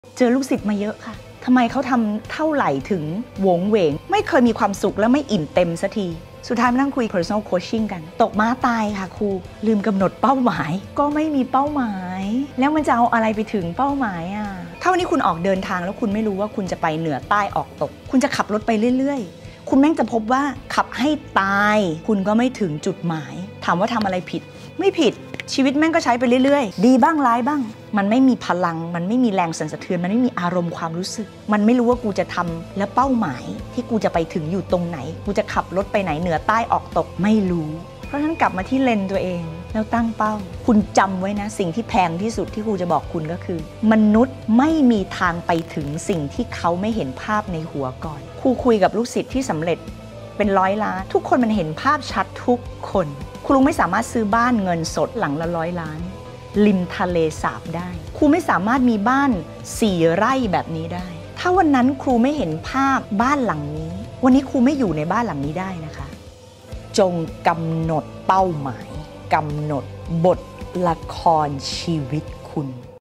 เจอลูกศิษย์มาเยอะค่ะทำไมเขาทำเท่าไหร่ถึงโหวงเหวงไม่เคยมีความสุขและไม่อิ่มเต็มสักทีสุดท้ายมานั่งคุย personal coaching กันตกม้าตายค่ะครูลืมกำหนดเป้าหมายก็ไม่มีเป้าหมายแล้วมันจะเอาอะไรไปถึงเป้าหมายอ่ะถ้าวันนี้คุณออกเดินทางแล้วคุณไม่รู้ว่าคุณจะไปเหนือใต้ออกตกคุณจะขับรถไปเรื่อยๆคุณแม่งจะพบว่าขับให้ตายคุณก็ไม่ถึงจุดหมายถามว่าทำอะไรผิดไม่ผิดชีวิตแม่งก็ใช้ไปเรื่อยๆดีบ้างร้ายบ้างมันไม่มีพลังมันไม่มีแรงสั่นสะเทือนมันไม่มีอารมณ์ความรู้สึกมันไม่รู้ว่ากูจะทำและเป้าหมายที่กูจะไปถึงอยู่ตรงไหนกูจะขับรถไปไหนเหนือใต้ออกตกไม่รู้เพราะฉะนั้นกลับมาที่เลนตัวเองแล้วตั้งเป้าคุณจำไว้นะสิ่งที่แพงที่สุดที่ครูจะบอกคุณก็คือมนุษย์ไม่มีทางไปถึงสิ่งที่เขาไม่เห็นภาพในหัวก่อนครูคุยกับลูกศิษย์ที่สำเร็จเป็น100 ล้านทุกคนมันเห็นภาพชัดทุกคนครูไม่สามารถซื้อบ้านเงินสดหลังละ100 ล้านริมทะเลสาบได้ครูไม่สามารถมีบ้าน4 ไร่แบบนี้ได้ถ้าวันนั้นครูไม่เห็นภาพบ้านหลังนี้วันนี้ครูไม่อยู่ในบ้านหลังนี้ได้นะคะจงกำหนดเป้าหมายกำหนดบทละครชีวิตคุณ